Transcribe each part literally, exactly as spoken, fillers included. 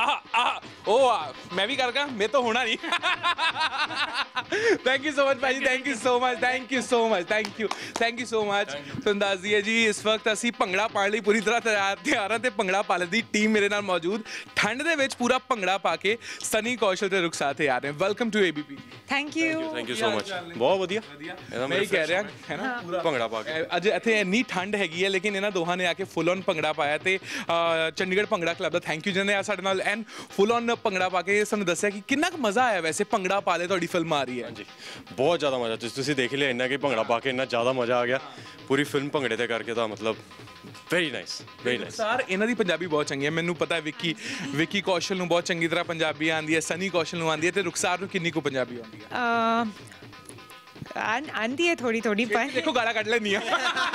आह आह ओ मैं भी कर गया मेरे तो होना नहीं थैंक यू सो मच भाई thank you so much thank you so much thank you thank you so much ਤੁਹਾਨੂੰ ਦੱਸ ਦਈਏ ਜੀ ਇਸ ਵਕਤ ਅਸੀਂ ਭੰਗੜਾ ਪਾਉਣ ਲਈ ਪੂਰੀ ਤਰ੍ਹਾਂ ਤਿਆਰ ਤਿਆਰ ਹਾਂ ਤੇ ਭੰਗੜਾ ਪਾਲਣ ਦੀ ਟੀਮ ਮੇਰੇ ਨਾਲ ਮੌਜੂਦ ਠੰਡ ਦੇ ਵਿੱਚ ਪੂਰਾ ਭੰਗੜਾ ਪਾ ਕੇ ਸਨੀ ਕੌਸ਼ਲ ਤੇ ਰੁਖਸਾਰ ਤੇ ਆ ਰਹੇ welcome to ABP thank you thank you so much ਬਹੁਤ ਵਧੀਆ ਇਹਦਾ ਮੈਂ ਹੀ ਕਹਿ ਰਿਹਾ ਹੈ ਨਾ ਪੂਰਾ ਭੰਗੜਾ ਪਾ ਕੇ ਅੱਜ ਇੱਥੇ ਇੰਨੀ ਠੰਡ ਹੈਗੀ ਹੈ ਲੇਕਿਨ ਇਹਨਾਂ ਦੋਹਾਂ ਨੇ ਆ ਕੇ ਫੁੱਲ ਔਨ ਭੰਗੜਾ ਪਾਇਆ ਤੇ ਚੰਡੀਗੜ੍ਹ ਭੰਗੜਾ ਕਲੱਬ ਦਾ ਥੈਂਕ ਯੂ ਜਿਹਨੇ ਆ ਸਾਡੇ ਨਾਲ ਐਨ ਫੁੱਲ ਔਨ ਭੰਗੜਾ ਪਾ ਕੇ ਸਾਨੂੰ ਦੱਸਿਆ ਕਿ ਕਿੰਨਾ ਕੁ ਮਜ਼ਾ ਆਇਆ ਵੈਸੇ ਭੰਗੜਾ ਪਾ ਲੈ ਤੁਹਾਡੀ ਫਿਲਮ ਆ ਰਹੀ ਹੈ ਹਾਂਜੀ ਬਹੁਤ ਜ਼ਿਆਦਾ ਮਜ਼ਾ ਤੁਸੀਂ ਦੇਖ ਲਿਆ ਇੰਨਾ ਕਿ ਭੰਗੜਾ ਪਾ ਕੇ ਇੰਨਾ ਜ਼ਿਆਦਾ ਮਜ਼ਾ ਆ ਗਿਆ ਪੂਰੀ ਫਿਲਮ ਭੰਗੜੇ ਤੇ ਕਰਕੇ ਤਾਂ ਮਤਲਬ very nice very nice sir ਇਹਨਾਂ ਦੀ ਪੰਜਾਬੀ ਬਹੁਤ ਚੰਗੀ ਹੈ ਮੈਨੂੰ ਪਤਾ ਹੈ ਵਿੱਕੀ ਵਿੱਕੀ ਕੌਸ਼ਲ ਨੂੰ ਬਹੁਤ ਚੰਗੀ ਤਰ੍ਹਾਂ ਪੰਜਾਬੀ ਆਉਂਦੀ ਹੈ ਸਨੀ ਕੌਸ਼ਲ ਨੂੰ ਆਉਂਦੀ ਹੈ ਤੇ ਰੁਖਸਾਰ ਨੂੰ ਕਿੰਨੀ ਕੁ ਪੰਜਾਬੀ ਆਉਂਦੀ ਹੈ आंधी है थोड़ी थोड़ी पर देखो गाला काट लेनी है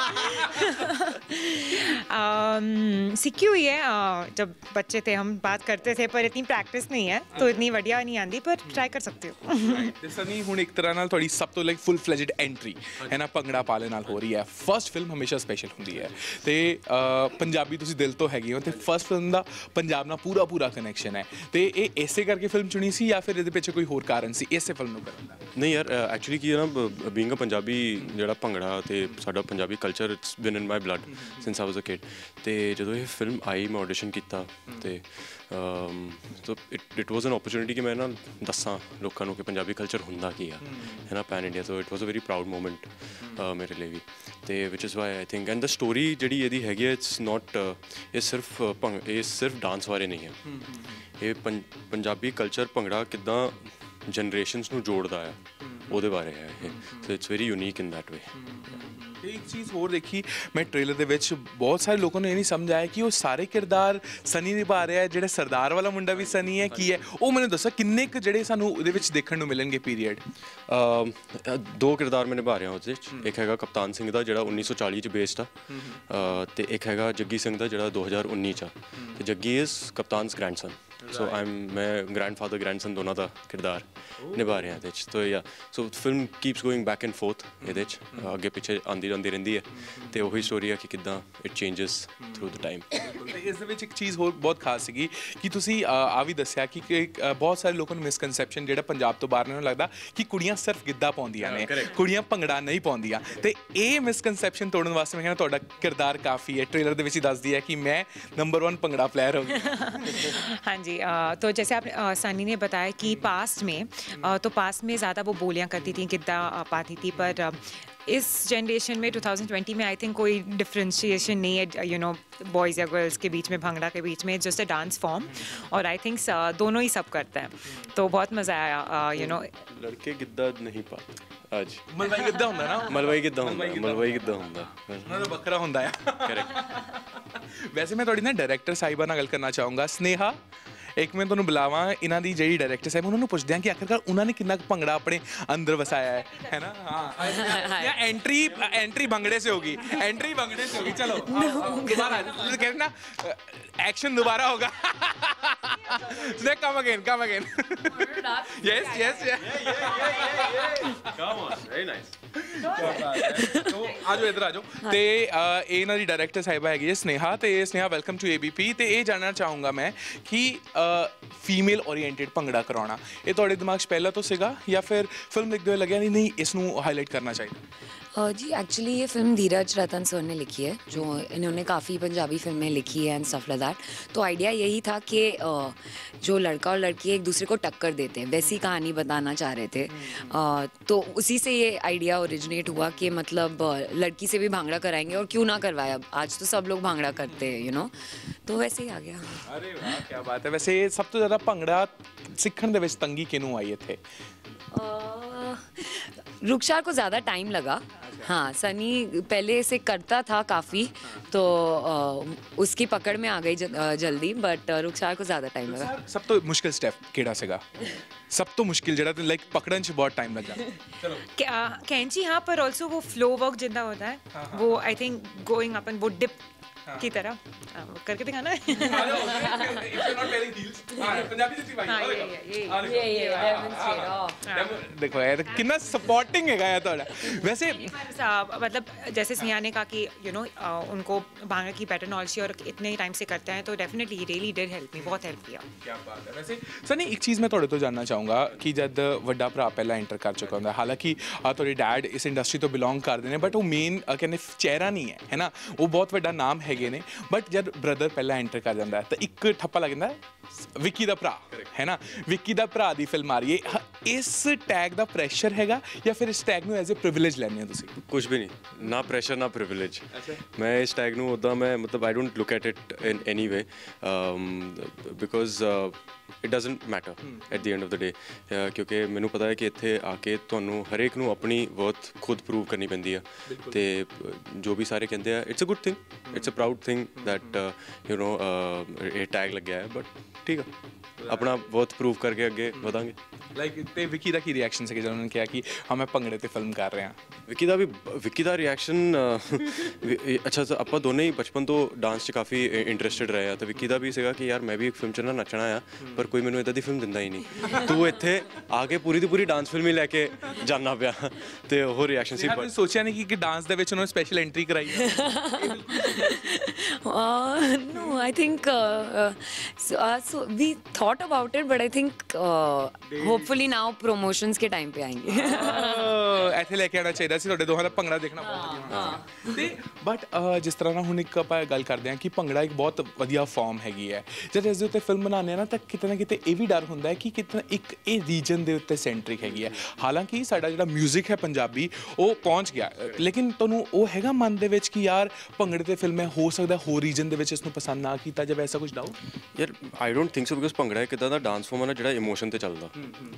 सीखी हुई है जब बच्चे थे हम बात करते थे पर इतनी प्रैक्टिस नहीं है तो इतनी बढ़िया नहीं आती पर ट्राई कर सकते हो सनी हुण एक तरह नाल थोड़ी सब तो लाइक फुल फ्लैजेड एंट्री है ना भंगड़ा पाले नाल हो रही है फर्स्ट फिल्म हमेशा स्पेशल होंदी है ते पंजाबी तुसीं दिल तो हैगे हो ते फर्स्ट फिल्म दा पंजाब नाल पूरा पूरा कनैक्शन है ते ये ऐसे करके फिल्म चुनी सी या फिर इहदे पिछे कोई होर कारण सी इसे फिल्म नूं करन दा नहीं यार एक्चुअली की है ना बीइंग अ पंजाबी ਜਿਹੜਾ ਭੰਗੜਾ ਤੇ ਸਾਡਾ Punjabi culture it's been in my blood since I was a kid ਤੇ ਜਦੋਂ ਇਹ ਫਿਲਮ ਆਈ ਮੈਂ ਆਡੀਸ਼ਨ ਕੀਤਾ ਤੇ so it it was an opportunity ਕਿ ਮੈਂ ਨਾ ਦੱਸਾਂ ਲੋਕਾਂ ਨੂੰ ਕਿ ਪੰਜਾਬੀ ਕਲਚਰ ਹੁੰਦਾ ਕੀ ਆ ਹੈ ਨਾ pan India so it was a very proud moment ਮੇਰੇ ਲਈ ਵੀ ਤੇ which is why I think and the story ਜਿਹੜੀ ਇਹਦੀ ਹੈਗੀ ਹੈ ਇਟਸ ਨਾਟ ਇਹ ਸਿਰਫ ਇਹ ਸਿਰਫ ਡਾਂਸ ਬਾਰੇ ਨਹੀਂ ਹੈ ਇਹ ਪੰਜਾਬੀ ਕਲਚਰ ਭੰਗੜਾ ਕਿੱਦਾਂ ਜਨਰੇਸ਼ਨਸ ਨੂੰ ਜੋੜਦਾ ਆ ਉਹਦੇ ਬਾਰੇ ਹੈ ਇਹ so it's very unique in that way एक चीज़ होर देखी मैं ट्रेलर दे विच बहुत सारे लोगों ने ये नहीं समझाया कि वो सारे किरदार सनी निभा रहा है जिहड़ा सरदार वाला मुंडा भी सनी है की है वो मैंने दस्सो किन्ने क जिहड़े सानू उहदे विच देखण नूं मिलणगे पीरीयड दो किरदार मैं निभा रहा ਉਹਦੇ ਵਿੱਚ ਇੱਕ ਹੈਗਾ ਕਪਤਾਨ ਸਿੰਘ ਦਾ ਜਿਹੜਾ ਉੱਨੀ ਸੌ ਚਾਲੀ ਚ ਬੇਸਡ ਆ ਤੇ ਇੱਕ ਹੈਗਾ ਜੱਗੀ ਸਿੰਘ ਦਾ ਜਿਹੜਾ ਦੋ ਹਜ਼ਾਰ ਉੱਨੀ ਚ ਆ ਤੇ ਜੱਗੀ ਇਜ਼ ਕਪਤਾਨਸ ਗ੍ਰੈਂਡਸਨ ਸੋ ਆਈ ਐਮ ਮੈਂ ਗ੍ਰੈਂਡਫਾਦਰ ਗ੍ਰੈਂਡਸਨ ਦੋਨਾਂ ਦਾ ਕਿਰਦਾਰ ਨਿਭਾ ਰਿਹਾ ਇਹਦੇ 'ਚ ਤੋ ਯਾ ਸੋ film keeps going back and forth ਇਹਦੇ 'ਚ ਅੱਗੇ ਪਿੱਛੇ ਆਉਂਦੀ ਜਾਂਦੀ ਰਹਿੰਦੀ ਹੈ ਤੇ ਉਹੀ ਸਟੋਰੀ ਹੈ ਕਿ ਕਿੱਦਾਂ it changes through the time ਇਸ ਦੇ ਵਿੱਚ ਇੱਕ ਚੀਜ਼ ਹੋਰ ਬਹੁਤ ਖਾਸ ਸੀਗੀ ਕਿ ਤੁਸੀਂ ਆ ਵੀ ਦੱਸਿਆ ਕਿ ਬਹੁਤ ਸਾਰੇ ਲੋਕਾਂ ਨੂੰ ਮਿਸਕਨਸੈਪਸ਼ਨ ਜਿਹੜਾ ਪੰਜਾਬ ਤੋਂ ਬਾਹਰ ਨੂੰ ਲੱਗਦਾ ਕਿ ਕੁੜੀਆਂ ਸਿਰਫ ਗਿੱਧਾ ਪਾਉਂਦੀਆਂ ਨੇ ਕੁੜੀਆਂ ਭੰਗੜਾ ਨਹੀਂ ਪਾਉਂਦੀਆਂ ਤੇ ਇਹ ਮਿਸਕਨਸੈਪਸ਼ਨ ਤੋੜਨ ਵਾਸਤੇ ਮੈਂ ਕਹਿੰਦਾ ਤੁਹਾਡਾ ਕਿਰਦਾਰ ਕਾਫੀ ਹੈ ਟ੍ਰੇਲਰ ਦੇ ਵਿੱਚ ਹੀ ਦੱਸਦੀ ਹੈ ਕਿ ਮੈਂ ਨੰਬਰ वन ਭੰਗੜਾ प्लेयर हो गया हाँ जी तो जैसे आप सनी ने बताया कि पास्ट में तो पास्ट में ज़्यादा वो बोलियाँ करती थी गिद्दा पाती थी पर इस जनरेशन में ट्वेंटी ट्वेंटी में आई थिंक कोई डिफ्रेंशिएशन नहीं है यू नो बॉयज़ या गर्ल्स के बीच में भंगड़ा के बीच में जस्ट अ डांस फॉर्म और आई थिंक दोनों ही सब करते हैं तो बहुत मज़ा आया यू नो लड़के गिद्दा नहीं पाते ਅੱਜ ਮਲਵਾਈ ਗਿੱਧਾ ਹੁੰਦਾ ਨਾ ਮਲਵਾਈ ਗਿੱਧਾ ਹੁੰਦਾ ਮਲਵਾਈ ਗਿੱਧਾ ਹੁੰਦਾ ਉਹਨਾਂ ਦਾ ਵੱਖਰਾ ਹੁੰਦਾ ਆ ਕਰੈਕਟ ਵੈਸੇ ਮੈਂ ਤੁਹਾਡੀ ਨਾ ਡਾਇਰੈਕਟਰ ਸਾਹਿਬਾ ਨਾਲ ਗੱਲ ਕਰਨਾ ਚਾਹੂੰਗਾ ਸਨੇਹਾ ਇੱਕ ਮੈਂ ਤੁਹਾਨੂੰ ਬੁਲਾਵਾਂ ਇਹਨਾਂ ਦੀ ਜਿਹੜੀ ਡਾਇਰੈਕਟਰ ਸਾਹਿਬ ਉਹਨਾਂ ਨੂੰ ਪੁੱਛਦੇ ਹਾਂ ਕਿ ਆਖਿਰਕਾਰ ਉਹਨਾਂ ਨੇ ਕਿੰਨਾ ਕੁ ਭੰਗੜਾ ਆਪਣੇ ਅੰਦਰ ਵਸਾਇਆ ਹੈ ਹੈ ਨਾ ਹਾਂ ਜਾਂ ਐਂਟਰੀ ਐਂਟਰੀ ਭੰਗੜੇ से होगी एंट्री भंगड़े से होगी चलो दोबारा कहते ना एक्शन दोबारा होगा come again come again yes yes come on very nice तो आ जाओ इधर आ जाओ ਤੇ ਇਹ ਇਹਨਾਂ ਦੀ ਡਾਇਰੈਕਟਰ ਸਾਹਿਬਾ ਹੈਗੀ ਹੈ ਸਨੇਹਾ ਤੇ ਸਨੇਹਾ ਵੈਲਕਮ ਟੂ ਏਬੀਪੀ ਤੇ ਇਹ ਜਾਣਨਾ ਚਾਹੂੰਗਾ ਮੈਂ ਕਿ ਫੀਮੇਲ ਓਰੀਐਂਟਡ ਭੰਗੜਾ ਕਰਾਉਣਾ ਇਹ ਤੁਹਾਡੇ ਦਿਮਾਗ 'ਚ ਪਹਿਲਾਂ ਤੋਂ ਸੀਗਾ ਜਾਂ ਫਿਰ ਫਿਲਮ ਦੇਖਦੇ ਹੋਏ ਲੱਗਿਆ ਨਹੀਂ ਨਹੀਂ ਇਸ ਨੂੰ ਹਾਈਲਾਈਟ ਕਰਨਾ ਚਾਹੀਦਾ जी एक्चुअली ये फिल्म धीरज रतन सर ने लिखी है जो इन्होंने काफ़ी पंजाबी फिल्में लिखी है एंड स्टफ लाइक दैट तो आइडिया यही था कि जो लड़का और लड़की एक दूसरे को टक्कर देते हैं वैसी कहानी बताना चाह रहे थे तो उसी से ये आइडिया ओरिजिनेट हुआ कि मतलब लड़की से भी भांगड़ा कराएंगे और क्यों ना करवाया आज तो सब लोग भांगड़ा करते हैं यू नो तो वैसे ही आ गया अरे वाह क्या बात है वैसे सब तो ज़्यादा भंगड़ा सीखने ਦੇ ਵਿੱਚ ਤੰਗੀ ਕਿਹਨੂੰ ਆਈ ਇੱਥੇ रुखसार को ज़्यादा टाइम लगा हाँ सनी पहले से करता था काफ़ी तो उसकी पकड़ में आ गई जल्दी बट रुखसार को ज़्यादा टाइम लगा सब तो मुश्किल स्टेप केड़ा सेगा सब तो मुश्किल जरा लाइक पकड़न से बहुत टाइम लगा चलो कैंची हाँ पर ऑल्सो वो फ्लो वर्क जितना होता है वो I think going up and वो डिप की तरह आ, करके दिखाना है हाँ, ये ये ये ये ये demonstrate देखो यार कितना सपोर्टिंग है यार ਤੁਹਾਡਾ वैसे पर, आ, मतलब जैसे स्नेहा ने कहा कि यू नो उनको भांगड़ा की बेटर नॉलेज और इतने टाइम से करते हैं तो definitely really did help me बहुत हेल्प किया क्या बात है वैसे सनी एक चीज़ मैं ਤੁਹਾਡੇ ਤੋਂ ਜਾਨਣਾ ਚਾਹੂੰਗਾ ਕਿ ਜਦ ਵੱਡਾ ਭਰਾ ਪਹਿਲਾਂ ਐਂਟਰ ਕਰ ਚੁੱਕਾ ਹੁੰਦਾ ਹਾਲਾਂਕਿ ਆ ਤੁਹਾਡੇ ਡੈਡ ਇਸ ਇੰਡਸਟਰੀ ਤੋਂ ਬਿਲੋਂਗ ਕਰਦੇ ਨੇ ਬਟ ਉਹ ਮੇਨ ਕਹਿੰਦੇ ਚਿਹਰਾ ਨਹੀਂ ਹੈ ਹੈ ਨਾ ਉਹ ਬਹੁਤ ਵੱਡਾ ਨਾਮ ਹੈਗੇ ਨੇ ਬਟ ਜਦ ਬ੍ਰਦਰ ਪਹਿਲਾਂ ਐਂਟਰ ਕਰ ਜਾਂਦਾ ਤਾਂ ਇੱਕ ਠੱਪਾ ਲੱਗ ਜਾਂਦਾ ਵਿੱਕੀ ਦਾ ਭਰਾ ਹੈ ਨਾ ਵਿੱਕੀ ਦਾ ਭਰਾ ਦੀ ਫਿਲਮ ਆ ਰਹੀ ਹੈ ਇਸ ਟੈਗ ਦਾ ਪ੍ਰੈਸ਼ਰ ਹੈਗਾ ਜਾਂ ਫਿਰ ਇਸ ਟੈਗ ਨੂੰ ਐਜ਼ ਅ ਪ੍ਰਿਵਿਲੇਜ ਲੈਂਦੇ ਹੋ ਤੁਸੀਂ ਕੁਝ ਵੀ ਨਹੀਂ ਨਾ ਪ੍ਰੈਸ਼ਰ ਨਾ ਪ੍ਰਿਵਿਲੇਜ ਮੈਂ ਇਸ ਟੈਗ ਨੂੰ ਉੱਦਾਂ ਮੈਂ ਮਤਲਬ I don't look at it in any way because it doesn't matter at the end of the day ਕਿਉਂਕਿ ਮੈਨੂੰ ਪਤਾ ਹੈ ਕਿ ਇੱਥੇ ਆ ਕੇ ਤੁਹਾਨੂੰ ਹਰੇਕ ਨੂੰ ਆਪਣੀ ਵਰਥ ਖੁਦ ਪ੍ਰੂਵ ਕਰਨੀ ਪੈਂਦੀ ਆ ਅਤੇ ਜੋ ਵੀ ਸਾਰੇ ਕਹਿੰਦੇ ਆ it's a good thing it's a proud thing that you know ਇਹ ਟੈਗ ਲੱਗਿਆ ਹੈ ਬਟ ਠੀਕ ਆ ਆਪਣਾ ਵਰਥ ਪ੍ਰੂਵ ਕਰਕੇ ਅੱਗੇ ਵਧਾਂਗੇ ਲਾਈਕ ਤੇ ਵਿੱਕੀ ਦਾ ਕੀ ਰਿਐਕਸ਼ਨ ਸੀ ਜਦੋਂ ਉਹਨਾਂ ਨੇ ਕਿਹਾ ਕਿ ਹਾਂ ਮੈਂ ਭੰਗੜੇ ਤੇ ਫਿਲਮ ਕਰ ਰਿਹਾ ਵਿੱਕੀ ਦਾ ਵੀ ਵਿੱਕੀ ਦਾ ਰਿਐਕਸ਼ਨ ਅੱਛਾ ਆਪਾਂ ਦੋਨੇ ਹੀ ਬਚਪਨ ਤੋਂ ਡਾਂਸ 'ਚ ਕਾਫੀ ਇੰਟਰਸਟਿਡ ਰਹੇ ਆ ਤਾਂ ਵਿੱਕੀ ਦਾ ਵੀ ਸੀਗਾ ਕਿ ਯਾਰ ਮੈਂ ਵੀ ਇੱਕ ਫਿਲਮ 'ਚ ਨਾ ਨੱਚਣਾ ਆ ਪਰ ਕੋਈ ਮੈਨੂੰ ਇੱਦਾਂ ਦੀ ਫਿਲਮ ਦਿੰਦਾ ਹੀ ਨਹੀਂ ਤੂੰ ਇੱਥੇ ਆ ਕੇ ਪੂਰੀ ਦੀ ਪੂਰੀ ਡਾਂਸ ਫਿਲਮ ਹੀ ਲੈ ਕੇ ਜਾਣਾ ਪਿਆ ਤੇ ਉਹ ਰਿਐਕਸ਼ਨ ਸੀ ਪਰ ਸੋਚਿਆ ਨਹੀਂ ਕਿ ਡਾਂਸ ਦੇ ਵਿੱਚ ਉਹਨਾਂ ਨੇ ਸਪੈਸ਼ਲ ਐਂਟਰੀ ਕਰਾਈ no I think uh, so, uh, so we thought about it but I think uh, hopefully now promotions के time पे आएंगे ਇੱਥੇ ਲੈ ਕੇ ਆਉਣਾ ਚਾਹੀਦਾ ਸੀ ਤੁਹਾਡੇ ਦੋਹਾਂ ਦਾ ਭੰਗੜਾ ਦੇਖਣਾ ਬਹੁਤ ਵਧੀਆ ਤੇ ਬਟ ਜਿਸ ਤਰ੍ਹਾਂ ਨਾਲ ਹੁਣ ਇੱਕ ਆਪਾਂ ਗੱਲ ਕਰਦੇ ਹਾਂ ਕਿ ਭੰਗੜਾ ਇੱਕ ਬਹੁਤ ਵਧੀਆ ਫਾਰਮ ਹੈਗੀ ਹੈ ਜਦ ਇਸ ਦੇ ਉੱਤੇ ਫਿਲਮ ਬਣਾਉਂਦੇ ਆ ਨਾ ਤਾਂ ਕਿਤੇ ਨਾ ਕਿਤੇ ਇਹ ਵੀ ਡਰ ਹੁੰਦਾ ਹੈ ਕਿ ਕਿਤੇ ਇੱਕ ਇਹ ਰੀਜਨ ਦੇ ਉੱਤੇ ਸੈਂਟਰਿਕ ਹੈਗੀ ਹੈ ਹਾਲਾਂਕਿ ਸਾਡਾ ਜਿਹੜਾ ਮਿਊਜ਼ਿਕ ਹੈ ਪੰਜਾਬੀ ਉਹ ਪਹੁੰਚ ਗਿਆ ਲੇਕਿਨ ਤੁਹਾਨੂੰ ਉਹ ਹੈਗਾ ਮਨ ਦੇ ਵਿੱਚ ਕਿ ਯਾਰ ਭੰਗੜੇ ਤੇ ਫਿਲਮ ਹੈ ਹੋ ਸਕਦਾ ਹੋਰ ਰੀਜਨ ਦੇ ਵਿੱਚ ਇਸ ਨੂੰ ਪਸੰਦ ਨਾ ਕੀਤਾ ਜਾਵੇ ਐਸਾ ਕੁਝ ਡਾਊਟ ਯਾਰ I don't think so because bhangra ਇੱਕ ਇੱਦਾਂ ਦਾ ਡਾਂਸ ਫਾਰਮ ਹੈ ਨਾ ਜਿਹੜਾ ਇਮੋਸ਼ਨ 'ਤੇ ਚੱਲਦਾ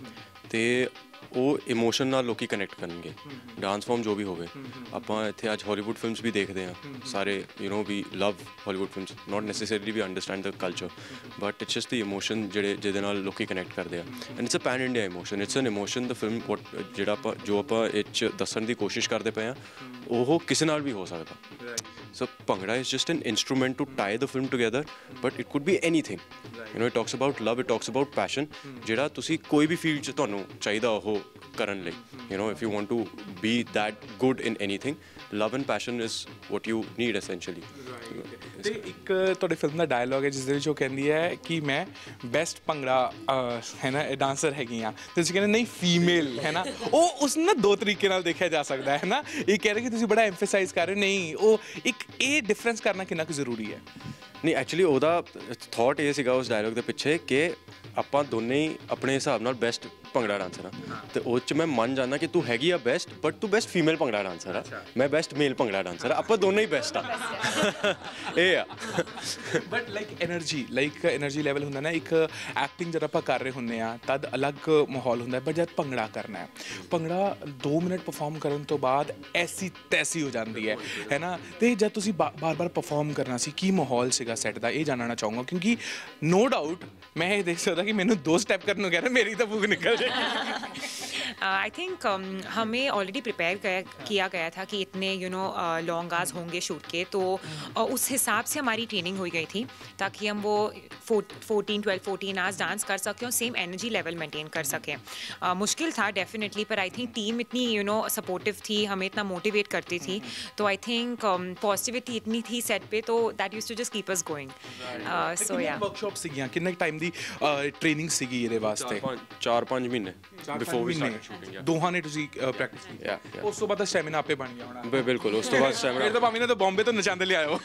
ਅਤੇ ਉਹ ਇਮੋਸ਼ਨ ਨਾਲ ਲੋਕੀ ਕਨੈਕਟ ਕਰਨਗੇ ਡਾਂਸ ਫਾਰਮ ਜੋ ਵੀ ਹੋਵੇ ਆਪਾਂ ਇੱਥੇ ਅੱਜ ਹਾਲੀਵੁੱਡ ਫਿਲਮਸ ਵੀ ਦੇਖਦੇ ਹਾਂ ਸਾਰੇ you know we love Hollywood films not necessarily we understand the culture but it's just the emotion ਜਿਹੜੇ ਜਿਹਦੇ ਨਾਲ ਲੋਕੀ ਕਨੈਕਟ ਕਰਦੇ ਆ and it's uh pan India emotion it's an emotion the film what ਜਿਹੜਾ ਆਪਾਂ ਜੋ ਆਪਾਂ ਇਹ 'ਚ ਦੱਸਣ ਦੀ ਕੋਸ਼ਿਸ਼ ਕਰਦੇ ਪਏ ਹਾਂ ਉਹ ਕਿਸੇ ਨਾਲ ਵੀ ਹੋ ਸਕਦਾ so bhangra is just an instrument to tie the film together but it could be anything you know it talks about love it talks about passion ਜਿਹੜਾ ਤੁਸੀਂ ਕੋਈ ਵੀ ਫੀਲਡ 'ਚ ਤੁਹਾਨੂੰ ਚਾਹੀਦਾ ਉਹ ਕਰਨ ਲਈ you know if you want to be that good in anything love and passion is what you need essentially ਤੇ ਇੱਕ ਤੁਹਾਡੇ ਫਿਲਮ ਦਾ ਡਾਇਲੋਗ ਹੈ ਜਿਸ ਦੇ ਵਿੱਚ ਉਹ ਕਹਿੰਦੀ ਹੈ ਕਿ ਮੈਂ ਬੈਸਟ ਭੰਗੜਾ ਹੈ ਨਾ ਡਾਂਸਰ ਹੈਗੀ ਹਾਂ ਤੇ ਤੁਸੀਂ ਕਹਿੰਦੇ ਨਹੀਂ ਫੀਮੇਲ ਹੈ ਨਾ ਉਹ ਉਸ ਨੂੰ ਨਾ ਦੋ ਤਰੀਕੇ ਨਾਲ ਦੇਖਿਆ ਜਾ ਸਕਦਾ ਹੈ ਨਾ ਇਹ ਕਹਿ ਰਹੇ ਕਿ ਤੁਸੀਂ ਬੜਾ ਐਮਫਸਾਈਜ਼ ਕਰ ਰਹੇ ਨਹੀਂ ਉਹ ਇੱਕ ਇਹ ਡਿਫਰੈਂਸ ਕਰਨਾ ਕਿੰਨਾ ਕੁ ਜ਼ਰੂਰੀ ਹੈ ਨਹੀਂ ਐਕਚੁਅਲੀ ਉਹਦਾ ਥੋਟ ਇਹ ਸੀਗਾ ਉਸ ਡਾਇਲੋਗ ਦੇ ਪਿੱਛੇ ਕਿ ਆਪਾਂ ਦੋਨੇ ਹੀ ਆਪਣੇ ਹਿਸਾਬ ਨਾਲ ਬੈਸਟ ਭੰਗੜਾ ਡਾਂਸਰ ਆ ਤੇ ਉਹ 'ਚ ਮੈਂ ਮੰਨ ਜਾਂਦਾ ਕਿ ਤੂੰ ਹੈਗੀ ਆ ਬੈਸਟ ਬਟ ਤੂੰ ਬੈਸਟ ਫੀਮੇਲ ਭੰਗੜਾ ਡਾਂਸਰ ਆ ਮੈਂ ਬੈਸਟ ਮੇਲ ਭੰਗੜਾ ਡਾਂਸਰ ਆ ਆਪਾਂ ਦੋਨੇ ਹੀ ਬੈਸਟ ਆ ਇਹ ਆ but like energy like energy level ਹੁੰਦਾ ਨਾ ਇੱਕ ਐਕਟਿੰਗ ਜਦ ਆਪਾਂ ਕਰ ਰਹੇ ਹੁੰਦੇ ਆ ਤਦ ਅਲੱਗ ਮਾਹੌਲ ਹੁੰਦਾ ਬਟ ਜਦ ਭੰਗੜਾ ਕਰਨਾ ਹੈ ਭੰਗੜਾ ਦੋ ਮਿੰਟ ਪਰਫਾਰਮ ਕਰਨ ਤੋਂ ਬਾਅਦ ਐਸੀ ਤੈਸੀ ਹੋ ਜਾਂਦੀ ਹੈ ਹੈ ਨਾ ਤੇ ਜਦ ਤੁਸੀਂ ਬਾਰ-ਬਾਰ ਪਰਫਾਰਮ ਕਰਨਾ ਸੀ ਕੀ ਮਾਹੌਲ ਸੀਗਾ ਸੈੱਟ ਦਾ ਇਹ ਜਾਣਨਾ ਚਾਹੂੰਗਾ ਕਿਉਂਕਿ ਨੋ ਡਾਊਟ मैं ये देख सकता कि मैंने दो स्टेप करने को कह रहा मेरी तो भूख निकल जाएगी आई थिंक हमें ऑलरेडी प्रिपेयर किया गया था कि इतने यू नो लॉन्ग आवर्स होंगे शूट के तो uh, उस हिसाब से हमारी ट्रेनिंग हुई गई थी ताकि हम वो fourteen twelve fourteen hours dance कर सकें और सेम एनर्जी लेवल मेंटेन कर सकें uh, मुश्किल था डेफिनेटली पर आई थिंक टीम इतनी यू नो सपोर्टिव थी हमें इतना मोटिवेट करती थी तो आई थिंक पॉजिटिविटी इतनी थी सेट पे तो that used to just keep us going so yeah workshop ਸੀਗੀਆਂ ਕਿੰਨੇ ਟਾਈਮ ਦੀ ਟ੍ਰੇਨਿੰਗ ਸੀਗੀ ਇਹਦੇ ਵਾਸਤੇ ਚਾਰ ਪੰਜ ਮਹੀਨੇ ਬਿਫੋਰ ਵੀ ਸਟਾਰਟ ਸ਼ੂਟਿੰਗ ਦੋਹਾਂ ਨੇ ਤੁਸੀਂ ਪ੍ਰੈਕਟਿਸ ਕੀਤੀ ਉਸ ਤੋਂ ਬਾਅਦ ਸਟੈਮਿਨਾ ਆਪੇ ਬਣ ਗਿਆ ਹੋਣਾ ਬਿਲਕੁਲ ਉਸ ਤੋਂ ਬਾਅਦ ਸਟੈਮਿਨਾ ਫਿਰ ਤਾਂ ਭਾਵੇਂ ਨਾ ਤਾਂ ਬੰਬੇ ਤੋਂ ਨਚਾਉਂਦੇ ਲਿਆਇਓ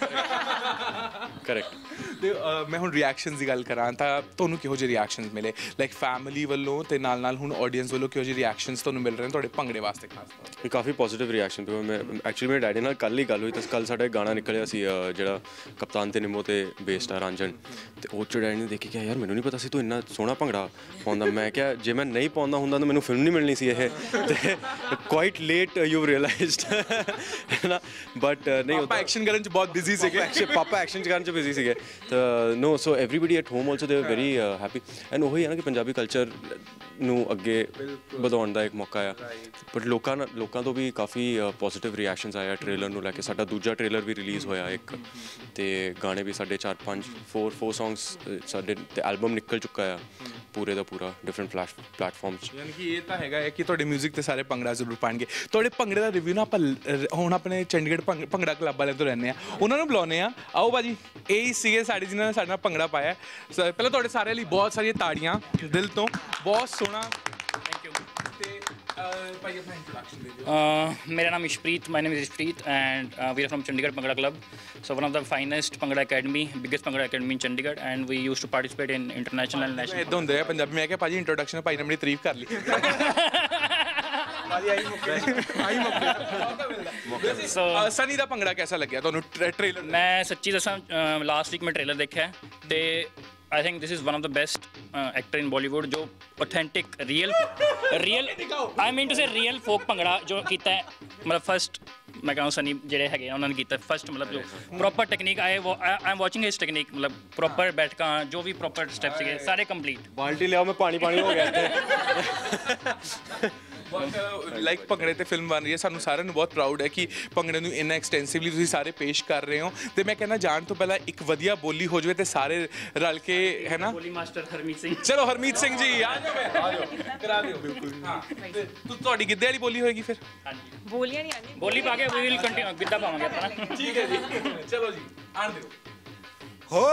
ਕਰੈਕਟ ਤੇ ਮੈਂ ਹੁਣ ਰਿਐਕਸ਼ਨਸ ਦੀ ਗੱਲ ਕਰਾਂ ਤਾਂ ਤੁਹਾਨੂੰ ਕਿਹੋ ਜਿਹੇ ਰਿਐਕਸ਼ਨਸ ਮਿਲੇ ਲਾਈਕ ਫੈਮਿਲੀ ਵੱਲੋਂ ਤੇ ਨਾਲ ਨਾਲ ਹੁਣ ਆਡੀਅנס ਵੱਲੋਂ ਕਿਹੋ ਜਿਹੇ ਰਿਐਕਸ਼ਨਸ ਤੁਹਾਨੂੰ ਮਿਲ ਰਹੇ ਨੇ ਤੁਹਾਡੇ ਭੰਗੜੇ ਵਾਸਤੇ ਖਾਸ ਤੌਰ ਤੇ ਕਾਫੀ ਪੋਜ਼ਿਟਿਵ ਰਿਐਕਸ਼ਨ ਤੇ ਮੈਂ ਐਕਚੁਅਲੀ ਮੇਰੇ ਡੈਡੀ ਨਾਲ ਕੱਲ ਹੀ ਗੱਲ ਹੋਈ ਤਾਂ ਕੱਲ ਸਾਡਾ ਗਾਣਾ ਨਿਕਲਿਆ ਸੀ ਜਿਹੜਾ ਕਪਤਾਨ ਤੇ ਨਿੰਮੋ ਤੇ ਬੇਸਡ ਆ ਰਾਂਝਣ ਤੇ ਉਹ 'ਚ ਡੈਡੀ ਨੇ ਦੇਖੀ ਕਿ ਯਾਰ ਮੈਨੂੰ ਨਹੀਂ ਪਤਾ ਸੀ ਤੂੰ ਇੰਨਾ ਸੋਹਣਾ ਭੰਗੜਾ ਪਾਉਂਦਾ ਮੈਂ ਕਿਹਾ ਜੇ ਮੈਂ ਨਹੀਂ ਪਾਉਂਦਾ ਹੁੰਦਾ ਤਾਂ ਮੈਨੂੰ ਫਿਲਮ ਨਹੀਂ ਮਿਲਣੀ ਸੀ ਇਹ ਤੇ ਕੁਆਇਟ ਲੇਟ ਯੂ ਰਿਅਲਾਈਜ਼ਡ ਹੈ ਨਾ ਬਟ ਨਹੀਂ ਪਾਪਾ ਐਕਸ਼ਨ ਕਰਨ 'ਚ ਬਹੁਤ ਬਿਜ਼ੀ ਸੀਗੇ ਪਾਪਾ ਐਕਸ਼ਨ ਕਰਨ 'ਚ ਬਿਜ਼ੀ ਸੀਗੇ no so everybody at home also they are very happy and ਉਹੀ ਹੈ ਨਾ ਕਿ ਪੰਜਾਬੀ ਕਲਚਰ ਨੂੰ ਅੱਗੇ ਵਧਾਉਣ ਦਾ ਇੱਕ ਮੌਕਾ ਆ ਬਟ ਲੋਕਾਂ ਨਾਲ ਲੋਕਾਂ ਤੋਂ ਵੀ ਕਾਫੀ ਪੋਜ਼ਿਟਿਵ ਰਿਐਕਸ਼ਨਸ ਆਇਆ ਟ੍ਰੇਲਰ ਨੂੰ ਲੈ ਕੇ ਸਾਡਾ ਦੂਜਾ ਟ੍ਰੇਲਰ ਵੀ ਰਿਲੀਜ਼ ਹੋਇਆ ਇੱਕ ਤੇ ਗਾਣੇ ਵੀ ਸਾਡੇ ਚਾਰ ਪੰਜ ਫੋਰ ਫੋਰ ਸੌਂਗਸ ਸਾਡੇ ਤੇ ਐਲਬਮ ਨਿਕਲ ਚੁੱਕਾ ਆ ਪੂਰੇ ਦਾ ਪੂਰਾ ਡਿਫਰੈਂਟ ਪਲੇਟਫਾਰਮਸ ਯਾਨੀ ਕਿ ਇਹ ਤਾਂ ਹੈਗਾ ਹੈ ਕਿ ਤੁਹਾਡੇ 뮤직 ਤੇ ਸਾਰੇ ਭੰਗੜਾ ਜ਼ਰੂਰ ਪਾਣਗੇ ਤੁਹਾਡੇ ਭੰਗੜੇ ਦਾ ਰਿਵਿਊ ਨਾ ਆਪਾਂ ਲ- ਹੁਣ ਆਪਣੇ ਚੰਡੀਗੜ੍ਹ ਭੰਗ- ਭੰਗੜਾ ਕਲੱਬ ਵਾਲਿਆਂ ਤੋਂ ਲੈਂਦੇ ਆ ਉਹਨਾਂ ਨੂੰ ਬੁਲਾਉਂਦੇ ਆ ਆਓ ਭਾਜੀ ਇਹ ਹੀ ਸੀਗੇ ਸਾਡੇ ਜਿਨ੍ਹਾਂ ਨੇ ਸਾਡੇ ਨਾਲ ਭੰਗੜਾ ਪਾਇਆ ਸ- ਪਹਿਲਾਂ ਤੁਹਾਡੇ ਸਾਰਿਆਂ ਲਈ ਬਹੁਤ ਸਾਰੀਆਂ ਤਾੜੀਆਂ ਦਿਲ ਤੋਂ ਬਹੁਤ ਸੋਹਣਾ ਥੈਂਕ ਯੂ ਤੇ ਅਹ, ਭਾਈ ਆਪਣਾ ਇੰਟਰੋਡਕਸ਼ਨ ਦੇ ਦਿਓ Uh, मेरा नाम Ishpreet my name is Ishpreet and we are from Chandigarh Bhangra Club, so one of the finest Bhangra academy, biggest Bhangra academy in Chandigarh, and we used to participate in international and national. ਇਦਾਂ ਹੁੰਦੇ ਆ ਪੰਜਾਬੀ ਮੈਂ ਕਿਹਾ ਭਾਜੀ introduction ਭਾਈ ਨੇ ਬੜੀ ਤਾਰੀਫ ਕਰ ਲਈ ਭਾਜੀ ਆਈ ਮੁੱਕੇ ਆਈ ਮੁੱਕੇ So ਸਨੀ ਦਾ ਭੰਗੜਾ ਕਿਹਦਾ ਲੱਗਿਆ ਤੁਹਾਨੂੰ ਟ੍ਰੇਲਰ मैं सच्ची दसा लास्ट वीक में ट्रेलर देखा है ते I think this is one of the best actor in Bollywood जो authentic real real I mean to say real folk bhangra जो कीता है मतलब फर्स्ट मैं कहूँ सनी ਜਿਹੜੇ ਹੈਗੇ ਆ ਉਹਨਾਂ ਨੇ ਕੀਤਾ ਫਸਟ ਮਤਲਬ ਜੋ proper technique I I am watching his technique ਮਤਲਬ ਪ੍ਰੋਪਰ ਬੈਠਕਾਂ ਜੋ ਵੀ ਪ੍ਰੋਪਰ ਸਟੈਪ ਸੀਗੇ ਸਾਰੇ ਕੰਪਲੀਟ ਬਾਲਟੀ ਲਿਆਓ ਮੈਂ ਪਾਣੀ ਪਾਣੀ ਹੋ ਗਿਆ ਇੱਥੇ ਲਾਈਕ ਭੰਗੜੇ ਤੇ ਫਿਲਮ ਬਣ ਰਹੀ ਹੈ ਸਾਨੂੰ ਸਾਰਿਆਂ ਨੂੰ ਬਹੁਤ ਪ੍ਰਾਊਡ ਹੈ ਕਿ ਭੰਗੜੇ ਨੂੰ ਇੰਨਾ ਐਕਸਟੈਂਸਿਵਲੀ ਤੁਸੀਂ ਸਾਰੇ ਪੇਸ਼ ਕਰ ਰਹੇ ਹੋ ਤੇ ਮੈਂ ਕਹਿੰਦਾ ਜਾਣ ਤੋਂ ਪਹਿਲਾਂ ਇੱਕ ਵਧੀਆ ਬੋਲੀ ਹੋ ਜਾਵੇ ਤੇ ਸਾਰੇ ਰਲ ਕੇ ਹੈ ਨਾ ਬੋਲੀ ਮਾਸਟਰ ਹਰਮੀਤ ਸਿੰਘ ਚਲੋ ਹਰਮੀਤ ਸਿੰਘ ਜੀ ਆ ਜਾਓ ਫਿਰ ਆ ਜਾਓ ਕਰਾ ਦਿਓ ਬਿਲਕੁਲ ਹਾਂ ਤੇ ਤੁ- ਤੁਹਾਡੀ ਗਿੱਧੇ ਵਾਲੀ ਬੋਲੀ ਹੋਏਗੀ ਫਿਰ ਹਾਂਜੀ बोलियां नहीं आनी ਬੋਲੀ ਪਾ ਕੇ ਵੀ ਵਿਲ ਕੰਟੀਨਿਊ ਗਿੱਧਾ ਪਾਵਾਂਗੇ ਆਪਾਂ ਨਾ ਠੀਕ ਹੈ ਜੀ ਚਲੋ ਜੀ ਆਣ ਦਿਓ ਹੋ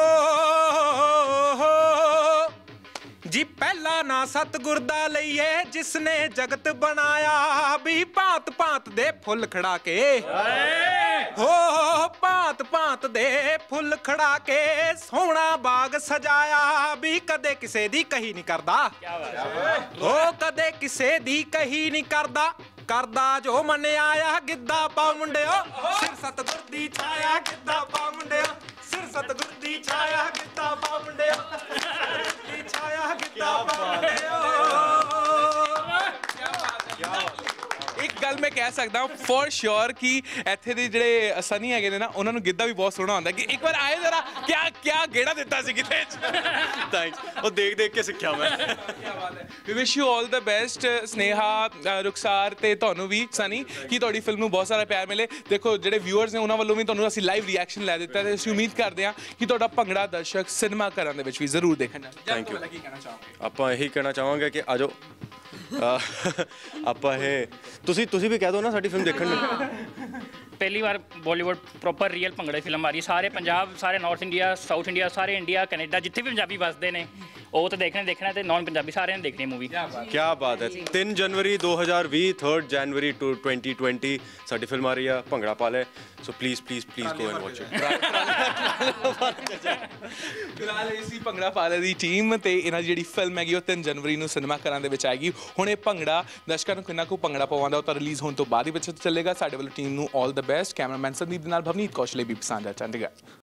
ਜੀ ਪਹਿਲਾ ਨਾ ਸਤਿਗੁਰ ਦਾ ਲਈਏ ਜਿਸ ਨੇ ਜਗਤ ਬਣਾਇਆ ਵੀ ਭਾਂਤ ਭਾਂਤ ਦੇ ਫੁੱਲ ਖੜਾ ਕੇ ਹੋ ਭਾਂਤ ਭਾਂਤ ਦੇ ਫੁੱਲ ਖੜਾ ਕੇ ਸੋਹਣਾ ਬਾਗ ਸਜਾਇਆ ਵੀ ਕਦੇ ਕਿਸੇ ਦੀ ਕਹੀ ਨਹੀਂ ਕਰਦਾ ਹੋ ਕਦੇ ਕਿਸੇ ਦੀ ਕਹੀ ਨਹੀਂ ਕਰਦਾ ਕਰਦਾ ਜੋ ਮੰਨਿਆ ਆ ਗਿੱਧਾ ਪਾ ਮੁੰਡਿਓ ਸਿਰ ਸਤਿਗੁਰ ਦੀ ਛਾਇਆ ਗਿੱਧਾ ਪਾ ਮੁੰਡਿਓ ਸਿਰ ਸਤਿਗੁਰ ਦੀ ਛਾਇਆ ਗਿੱਧਾ ਪਾ ਮੁੰਡਿਓ ਦੀ ਛਾਇਆ ਗਿੱਧਾ ਪਾ ਮੁੰਡਿਓ ਇੱਕ ਗੱਲ ਮੈਂ ਕਹਿ ਸਕਦਾ ਫॉर श्योर ਕਿ ਇੱਥੇ ਦੇ ਜਿਹੜੇ ਸਨੀ ਹੈਗੇ ਨੇ ਨਾ ਉਹਨਾਂ ਨੂੰ ਗਿੱਧਾ ਵੀ ਬਹੁਤ ਸੋਹਣਾ ਹੁੰਦਾ ਕਿ ਇੱਕ ਵਾਰ ਆਏ ਜ਼ਰਾ ਕਿਆ ਕਿਆ ਗੇੜਾ ਦਿੱਤਾ ਸੀ ਕਿਤੇ ਥੈਂਕਸ ਉਹ ਦੇਖ ਦੇਖ ਕੇ ਸਿੱਖਿਆ ਮੈਂ ਕੀ ਬਾਤ ਹੈ ਵੀ wish you all the best ਸਨੇਹਾ ਅ, ਰੁਖਸਾਰ ਤੇ ਤੁਹਾਨੂੰ ਵੀ ਸਨੀ ਕਿ ਤੁਹਾਡੀ ਫਿਲਮ ਨੂੰ ਬਹੁਤ ਸਾਰਾ ਪਿਆਰ ਮਿਲੇ ਦੇਖੋ ਜਿਹੜੇ ਵਿਊਅਰਸ ਨੇ ਉਹਨਾਂ ਵੱਲੋਂ ਵੀ ਤੁਹਾਨੂੰ ਅਸੀਂ ਲਾਈਵ ਰਿਐਕਸ਼ਨ ਲੈ ਦਿੱਤਾ ਤੇ ਅਸੀਂ ਉਮੀਦ ਕਰਦੇ ਹਾਂ ਕਿ ਤੁਹਾਡਾ ਭੰਗੜਾ ਦਰਸ਼ਕ ਸਿਨੇਮਾ ਘਰਾਂ ਦੇ ਵਿੱਚ ਵੀ ਜ਼ਰੂਰ ਦੇਖਣ Thank you. ਕੀ ਕਹਿਣਾ ਚਾਹੋਗੇ ਆਪਾਂ ਇਹੀ ਕਹਿਣਾ ਚਾਹਾਂਗੇ ਕਿ ਆਜੋ ਆਪਾਂ ਇਹ ਤੁਸੀਂ ਤੁਸੀਂ ਵੀ ਕਹਿ ਦਿਓ ਨਾ ਸਾਡੀ ਫਿਲਮ ਦੇਖਣ ਨੂੰ ਪਹਿਲੀ ਵਾਰ ਬਾਲੀਵੁੱਡ ਪ੍ਰੋਪਰ ਰੀਅਲ ਭੰਗੜੇ ਫਿਲਮ ਆ ਰਹੀ ਸਾਰੇ ਪੰਜਾਬ ਸਾਰੇ ਨਾਰਥ ਇੰਡੀਆ ਸਾਊਥ ਇੰਡੀਆ ਸਾਰੇ ਇੰਡੀਆ ਕੈਨੇਡਾ ਜਿੱਥੇ ਵੀ ਪੰਜਾਬੀ ਵੱਸਦੇ ਨੇ ਉਹ ਤਾਂ ਦੇਖਣੇ ਦੇਖਣਾ ਤੇ ਨਾਨ ਪੰਜਾਬੀ ਸਾਰਿਆਂ ਨੇ ਦੇਖਣੀ ਮੂਵੀ ਕੀ ਬਾਤ ਹੈ ਤਿੰਨ ਜਨਵਰੀ ਦੋ ਹਜ਼ਾਰ ਵੀਹ third January two twenty twenty ਸਾਡੀ ਫਿਲਮ ਆ ਰਹੀ ਆ Bhangra Paa Le so please please please go and watch it ਫਿਲਹਾਲ ਇਹ ਸੀ ਭੰਗੜਾ ਪਾਲੇ ਦੀ ਟੀਮ ਤੇ ਇਹਨਾਂ ਦੀ ਜਿਹੜੀ ਫਿਲਮ ਹੈਗੀ ਉਹ ਤਿੰਨ ਜਨਵਰੀ ਨੂੰ ਸਿਨੇਮਾ ਘਰਾਂ ਦੇ ਵਿੱਚ ਆਏਗੀ ਹੁਣ ਇਹ ਭੰਗੜਾ ਦਰਸ਼ਕਾਂ ਨੂੰ ਕਿੰਨਾ ਕੁ ਭੰਗੜਾ ਪਵਾਉਂਦਾ ਉਹ ਤਾਂ ਰਿਲੀਜ਼ ਹੋਣ ਤੋਂ ਬਾਅਦ ਹੀ ਵਿੱਚ ਚੱਲੇਗਾ ਸਾਡੇ ਵੱਲੋਂ ਟੀਮ ਨੂੰ all the best cameraman Sandeep ਦੇ ਨਾਲ ਭਵਨੀਤ ਕੌਸ਼ਲ ਵੀ ਪਸੰਦ ਹੈ ਚੰਡੀਗੜ੍ਹ